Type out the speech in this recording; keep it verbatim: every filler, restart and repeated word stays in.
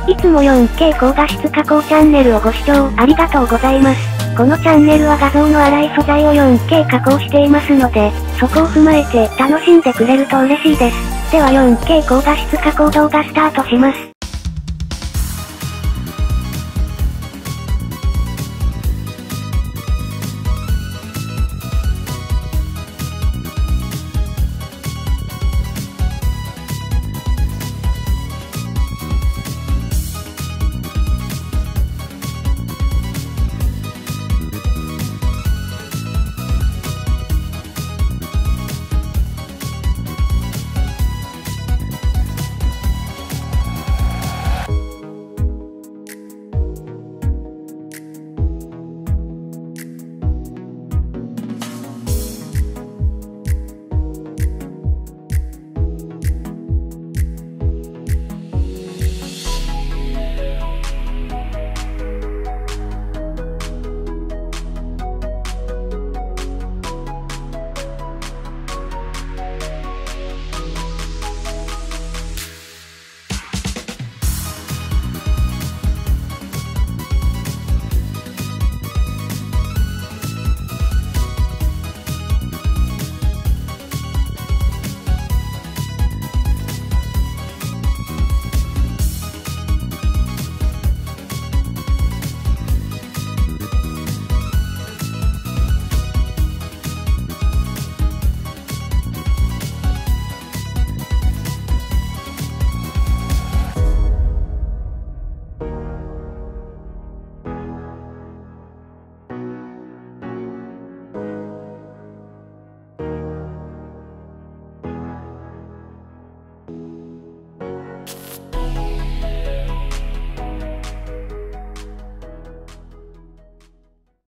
いつも フォーケー 高画質加工チャンネルをご視聴ありがとうございます。このチャンネルは画像の粗い素材を フォーケー 加工していますので、そこを踏まえて楽しんでくれると嬉しいです。では フォーケー 高画質加工動画スタートします。